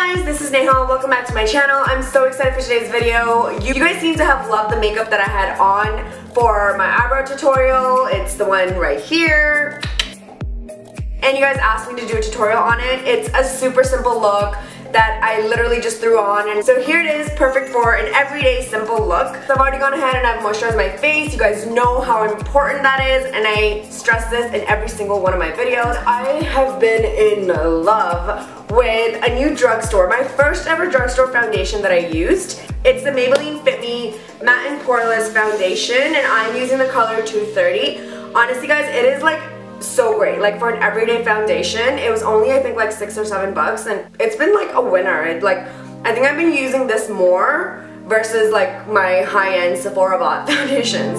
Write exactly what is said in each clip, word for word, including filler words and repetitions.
Hey guys, this is Nehal. Welcome back to my channel. I'm so excited for today's video. You, you guys seem to have loved the makeup that I had on for my eyebrow tutorial. It's the one right here. And you guys asked me to do a tutorial on it. It's a super simple look that I literally just threw on, and so here it is, perfect for an everyday simple look. So I've already gone ahead and I've moisturized my face. You guys know how important that is, and I stress this in every single one of my videos. I have been in love with a new drugstore, my first ever drugstore foundation that I used. It's the Maybelline Fit Me Matte and Poreless Foundation, and I'm using the color two thirty. Honestly guys, it is like so great, like for an everyday foundation. It was only I think like six or seven bucks, and it's been like a winner. It like I think I've been using this more versus like my high-end Sephora bought foundations.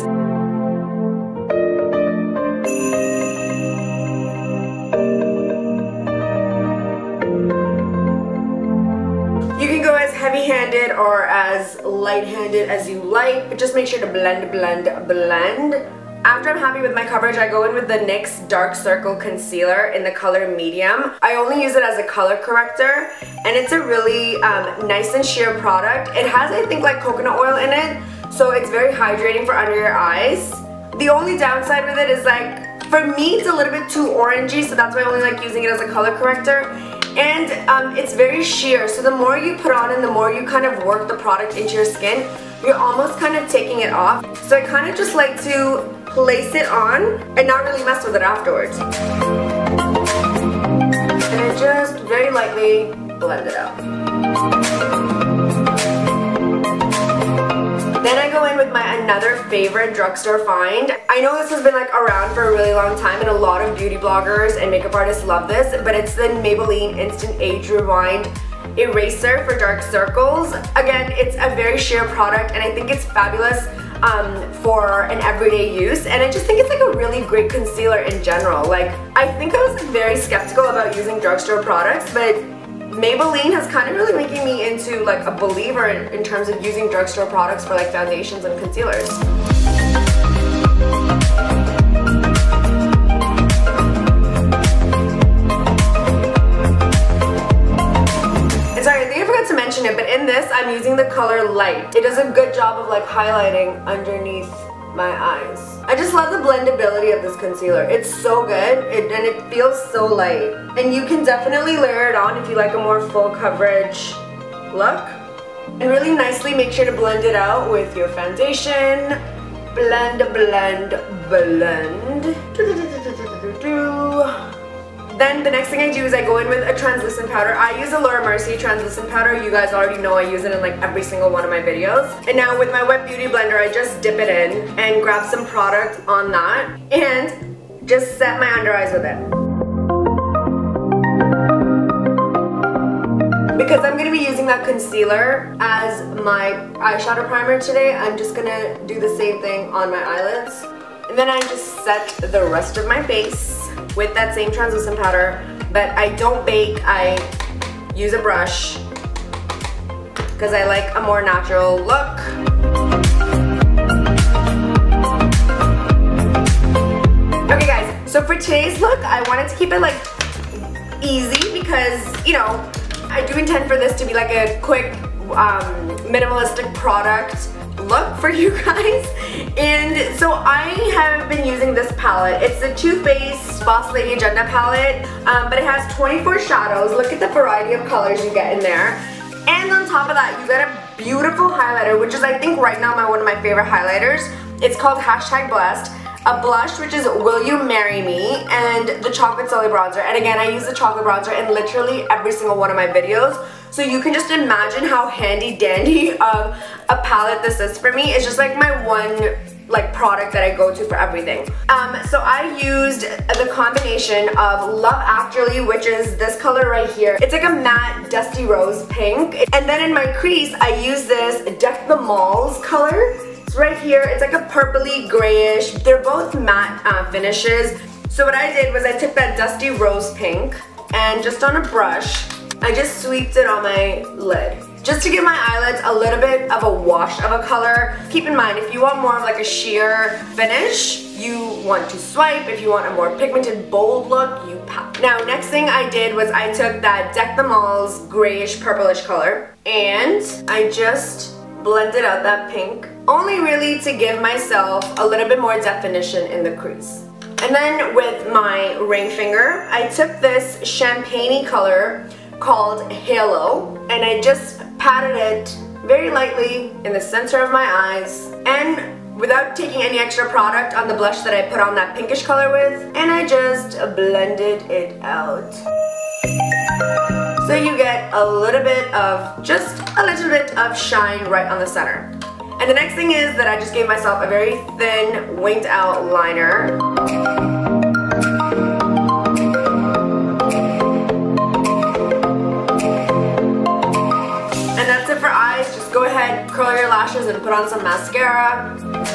You can go as heavy-handed or as light-handed as you like, but just make sure to blend, blend, blend. After I'm happy with my coverage, I go in with the N Y X Dark Circle Concealer in the color medium. I only use it as a color corrector, and it's a really um, nice and sheer product. It has, I think, like coconut oil in it, so it's very hydrating for under your eyes. The only downside with it is like, for me, it's a little bit too orangey, so that's why I only like using it as a color corrector. And um, it's very sheer, so the more you put on and the more you kind of work the product into your skin, you're almost kind of taking it off. So I kind of just like to place it on and not really mess with it afterwards. And I just very lightly blend it out. Then I go in with my another favorite drugstore find. I know this has been like around for a really long time, and a lot of beauty bloggers and makeup artists love this, but it's the Maybelline Instant Age Rewind Eraser for dark circles. Again, it's a very sheer product, and I think it's fabulous um, for an everyday use, and I just think it's like a really great concealer in general. Like, I think I was very skeptical about using drugstore products, but Maybelline has kind of really making me into like a believer in, in terms of using drugstore products for like foundations and concealers. To mention it, but in this I'm using the color Light. It does a good job of like highlighting underneath my eyes. I just love the blendability of this concealer. It's so good, it, and it feels so light. And you can definitely layer it on if you like a more full coverage look. And really nicely make sure to blend it out with your foundation. Blend, blend, blend. Then the next thing I do is I go in with a translucent powder. I use a Laura Mercier translucent powder. You guys already know I use it in like every single one of my videos. And now with my wet beauty blender, I just dip it in and grab some product on that and just set my under eyes with it. Because I'm going to be using that concealer as my eyeshadow primer today, I'm just going to do the same thing on my eyelids. And then I just set the rest of my face with that same translucent powder, but I don't bake, I use a brush because I like a more natural look. Okay guys, so for today's look, I wanted to keep it like easy because, you know, I do intend for this to be like a quick um, minimalistic product look for you guys. And so I have been using this palette. It's the Too Faced Boss Lady Agenda palette, um, but it has twenty-four shadows. Look at the variety of colors you get in there. And on top of that, you get a beautiful highlighter, which is I think right now my one of my favorite highlighters. It's called Hashtag Blessed. A blush, which is Will You Marry Me, and the Chocolate Sully bronzer. And again, I use the chocolate bronzer in literally every single one of my videos. So you can just imagine how handy dandy of a palette this is for me. It's just like my one like product that I go to for everything. Um, so I used the combination of Love Actually, which is this color right here. It's like a matte dusty rose pink. And then in my crease, I use this Deck the Malls color. Right here, it's like a purpley grayish. They're both matte uh, finishes. So what I did was I took that dusty rose pink and just on a brush, I just sweeped it on my lid. just to give my eyelids a little bit of a wash of a color. Keep in mind, if you want more of like a sheer finish, you want to swipe. If you want a more pigmented, bold look, you pat. Now, next thing I did was I took that Deck the Malls grayish purplish color and I just blended out that pink, only really to give myself a little bit more definition in the crease. And then with my ring finger, I took this champagne-y color called Halo, and I just patted it very lightly in the center of my eyes, and without taking any extra product on the blush that I put on that pinkish color with, and I just blended it out. So you get a little bit of, just a little bit of shine right on the center. And the next thing is that I just gave myself a very thin, winged out liner. And that's it for eyes. Just go ahead, curl your lashes, and put on some mascara.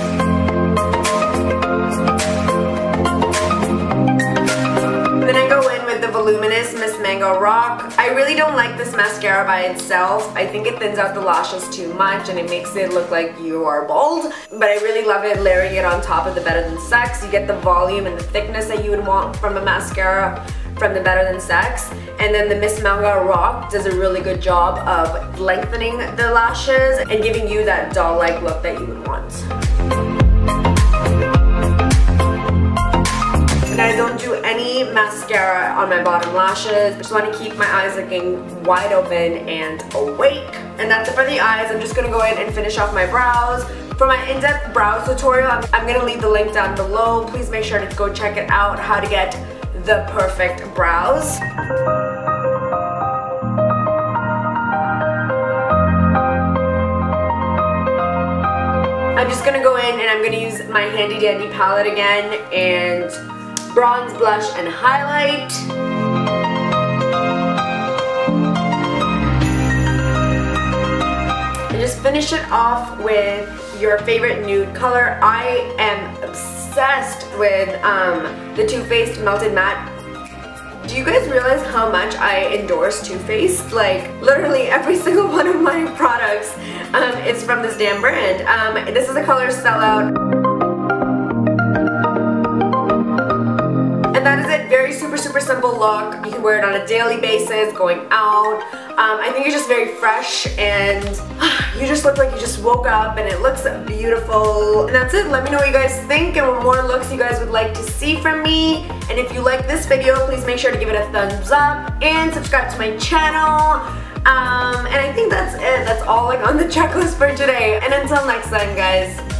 Then I go in with the voluminous Miss Mango Rock. I really don't like this mascara by itself. I think it thins out the lashes too much and it makes it look like you are bald. But I really love it layering it on top of the Better Than Sex. You get the volume and the thickness that you would want from a mascara from the Better Than Sex. And then the Miss Mango Rock does a really good job of lengthening the lashes and giving you that doll-like look that you would want. And I don't do any mascara on my bottom lashes. I just want to keep my eyes looking wide open and awake. And that's it for the eyes. I'm just going to go in and finish off my brows. For my in-depth brows tutorial, I'm, I'm going to leave the link down below. Please make sure to go check it out, how to get the perfect brows. I'm just going to go in and I'm going to use my handy dandy palette again and bronze, blush, and highlight. And just finish it off with your favorite nude color. I am obsessed with um, the Too Faced Melted Matte. Do you guys realize how much I endorse Too Faced? Like, literally every single one of my products um, is from this damn brand. Um, this is the color Sellout. And that is it. Very super, super simple look. You can wear it on a daily basis, going out. Um, I think it's just very fresh and you just look like you just woke up and it looks beautiful. And that's it. Let me know what you guys think and what more looks you guys would like to see from me. And if you like this video, please make sure to give it a thumbs up and subscribe to my channel. Um, and I think that's it. That's all like on the checklist for today. And until next time, guys.